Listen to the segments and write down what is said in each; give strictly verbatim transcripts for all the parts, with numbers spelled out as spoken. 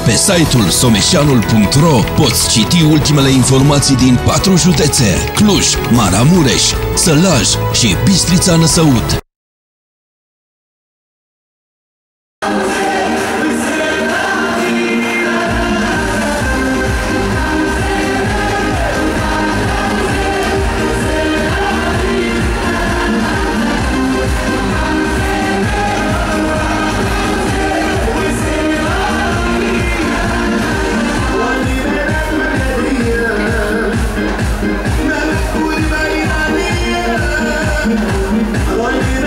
Pe site-ul someșanul punct ro poți citi ultimele informații din patru județe: Cluj, Maramureș, Sălaj și Bistrița Năsăud. I like it.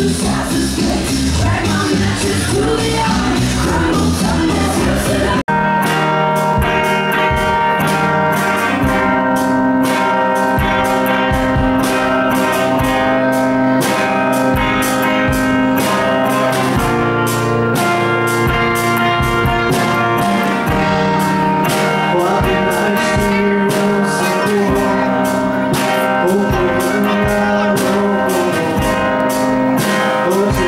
Oh,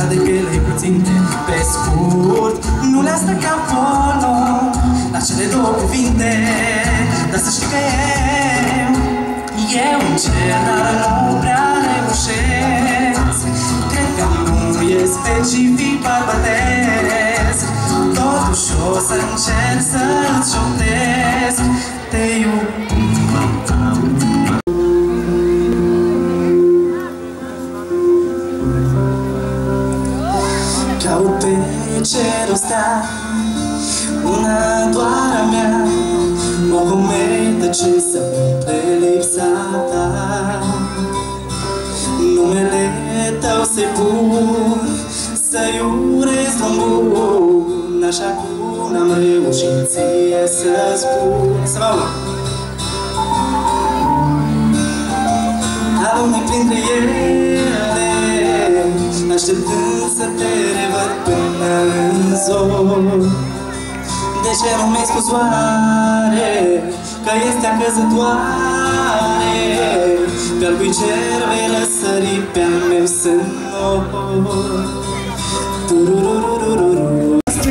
de piele cuținte pe scurt. Nu le-a stă ca acolo la cele două cuvinte, dar să știi că eu Eu încerc, dar nu prea reușesc. Cred că nu e specific bărbătesc. Totuși o să încerc să-ți șoptesc. Te iubesc. Caut pe cerul stea, una doar a mea, o cometă ce să umple lipsa ta. Numele tău să-i pun, să-i urez drum bun, așa cum n-am reușit ție să spun. Să vă aud! Alune printre ele, așteptând să te revăd până în zor. De ce nu mi-ai spus oare că este acăzătoare? Pe-al cui cer vei răsări pe-al meu sânor. Tururururururu.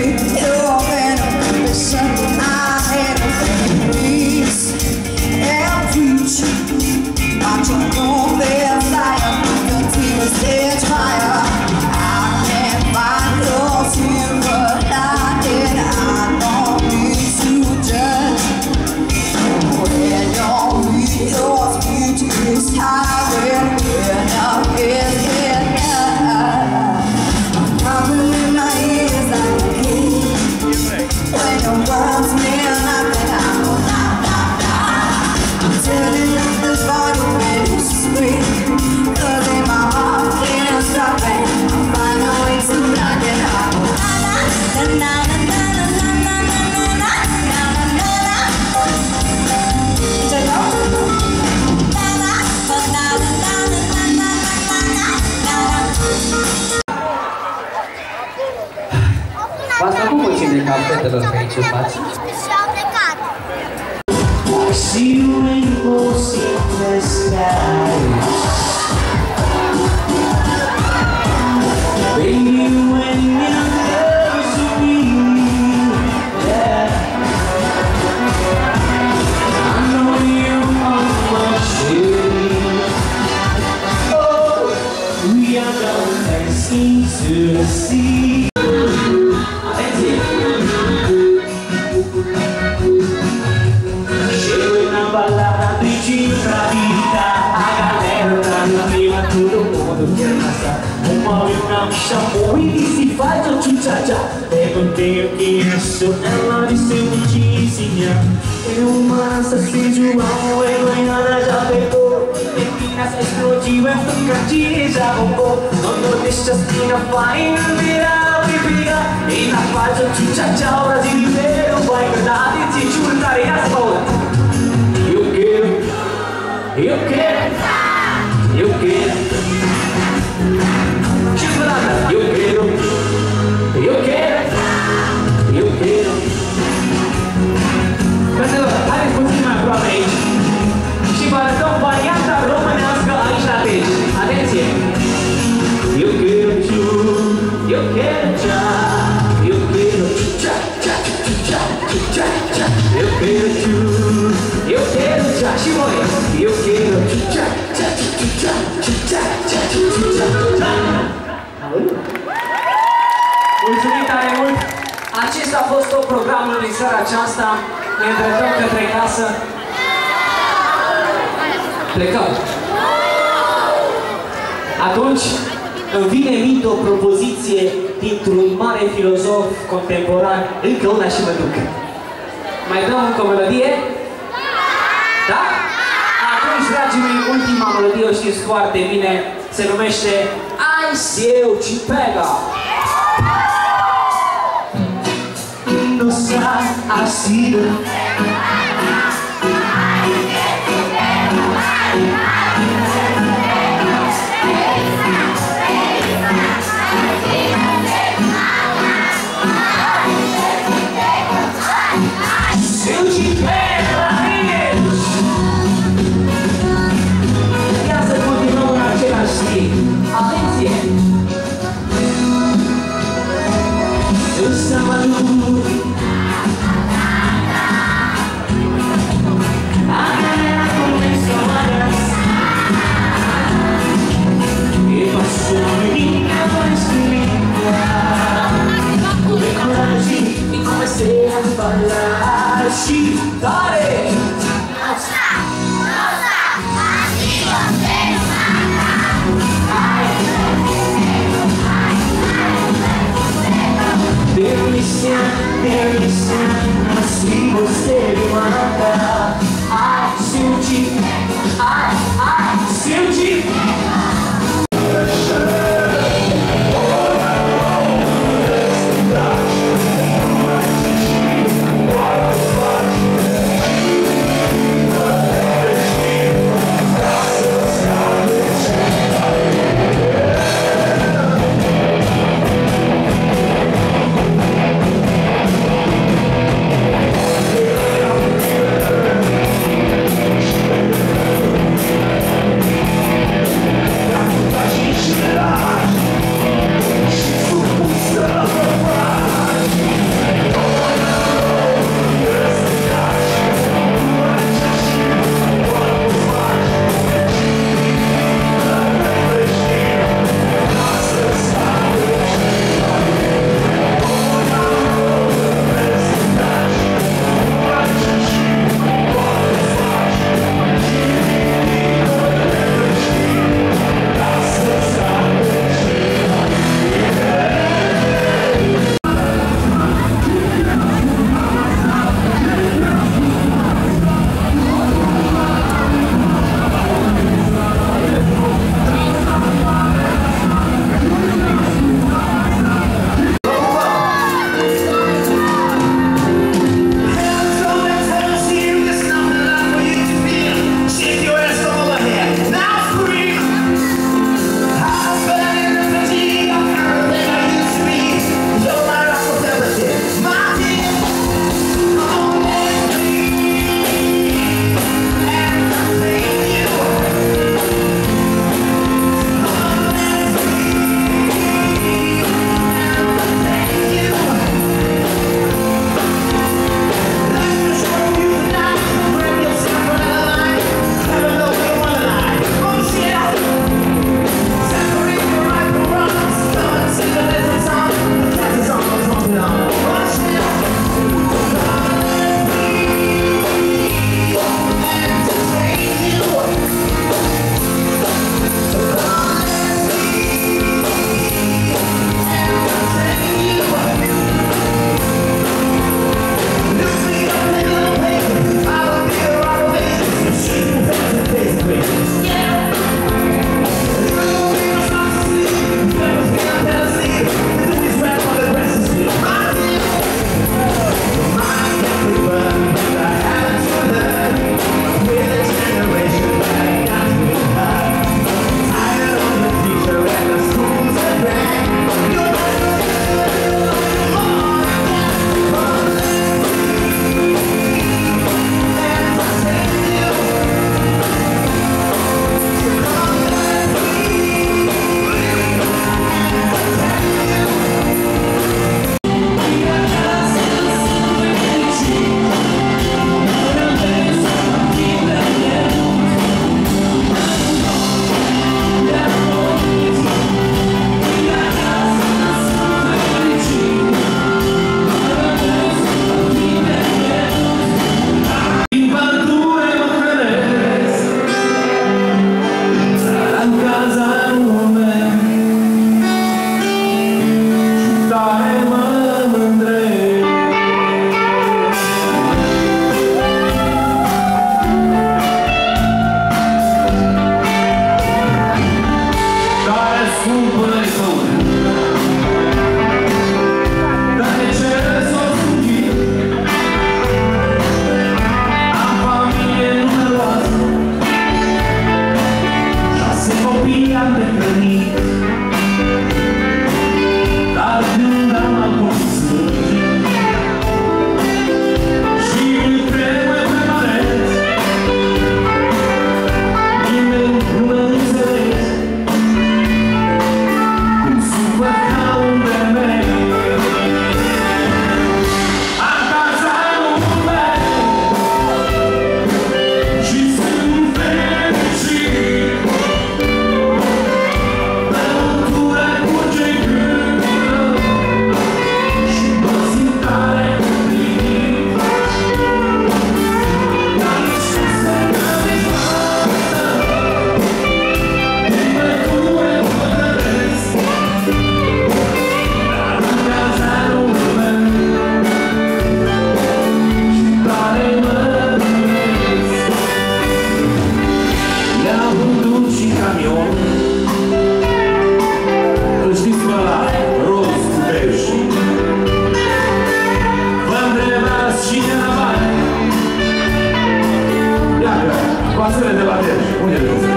V-ați făcut puțin de cap fetelor pe aici în față? Și-au plecat. See you in those sleepless nights, baby, when you're close to me, yeah. I know you are my shade. Oh, we are going dancing to the sea. Uma me chamou e disse faz o tchutchá. Perguntei o que achou, ela disse eu te ensinar. Eu uma São João, enganhada já pegou. Empinasa explodiu, eu nunca te já roubou. Quando deixa assim na faina, virar e brigar. E na faz o tchutchá, o brasileiro vai cantar e te juntar e as bolas. Eu quero, eu quero, eu quero. Eu quero, eu quero, eu quero. Candelor, haideți puțin mai aproape aici și vă arătăm varianta românească aici la teci. Atenție! Eu quero ciu, eu quero cea, eu quero cea, cea, cea, cea, cea. Eu quero ciu, eu quero cea și voi. Eu quero cea, cea, cea, cea, cea, cea, cea. Mulțumim tare mult! Acesta a fost tot programul din seara aceasta. Ne îndreptăm către casă. Plecăm! Atunci îmi vine în minte o propoziție dintr-un mare filozof contemporan. Încă una și mă duc. Mai dăm încă o melodie? Da? Atunci, dragii mei, ultima melodie o știți foarte bine. Se numește Ai Seu Te Pega! Nossa, assim. Se eu te pego, ia să continuăm în același stil. Atenție! de la tine. Unde le duc?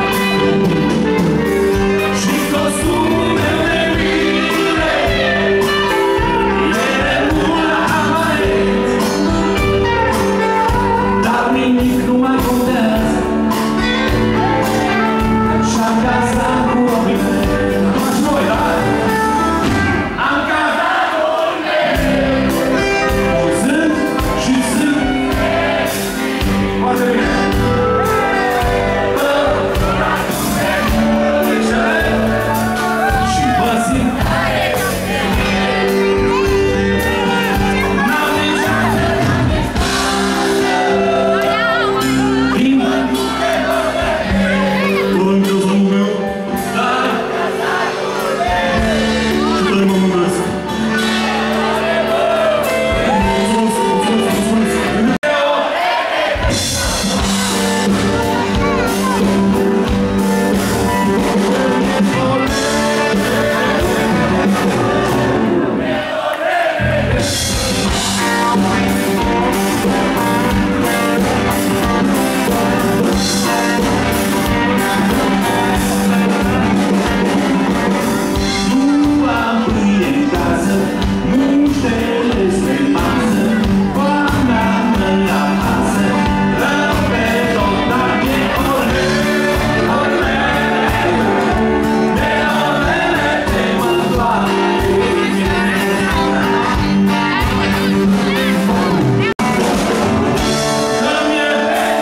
Și costumele mine, ele mult la amaret, dar nimic nu mai contează. Și-am casat cu o mine. Acum și noi, da? Am casat cu o mine. Și sunt, și sunt. Foarte bine. Și vă simt. N-am niciodată. Prima. Încă zămul meu. Da. Și tare mă mândresc. Mulțumesc, mulțumesc, mulțumesc. Nu am pâine în casă, muștele spre masă, foamea mă apasă, rău pe tot, dar e orele, orele, de orele te mă doare. Că-mi e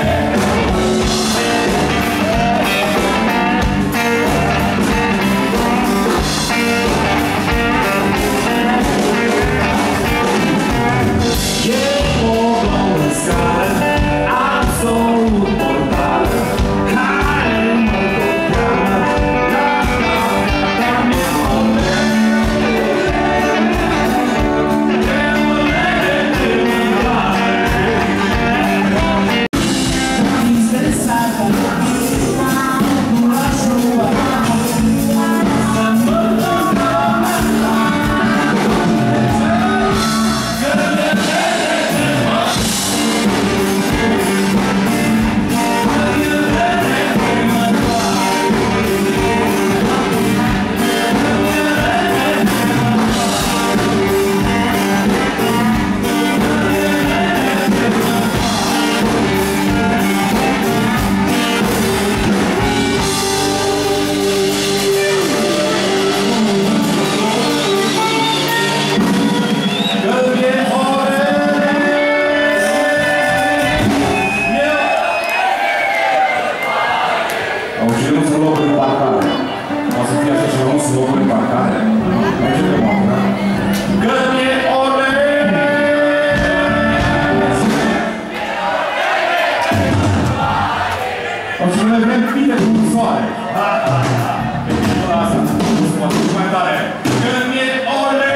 E o nouă scară, absolut mortală, care mă tot cheamă, la la mi-e orele, de orele te mă doare. Stresată, nu aș lua, să mă Au și nu sunt locuri de parcare. O să fie așa ceva, nu sunt locuri de parcare. Au și de moarte, da? Că-mi e orele. Au și noi vrem bine cu soare. Ha, ha, ha. E bine la asta. Nu se poate mai tare. Că-mi e orele.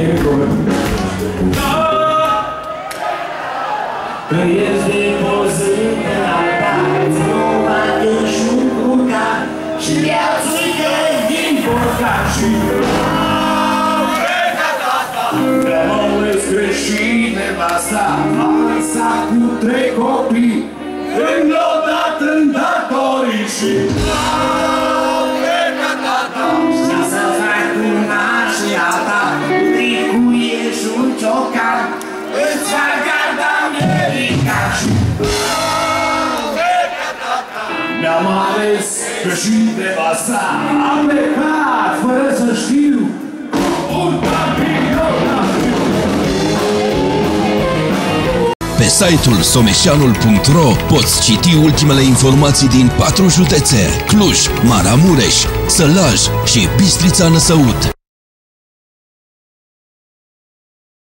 e problemă. Că ești depozit în altar, ți-o bate și-un curcan și le-ațuică din borcan și Rămâneți creștini nevasta, avansa cu trei copii, înlodat în datorii și și să faci cu nașia ta, cu tricuie și un ciocan, îți fac garda America și mi-am ales că și nevasta a plecat fără să știu un campion. Pe site-ul someșanul punct ro poți citi ultimele informații din patru județe: Cluj, Maramureș, Sălaj și Bistrița Năsăud.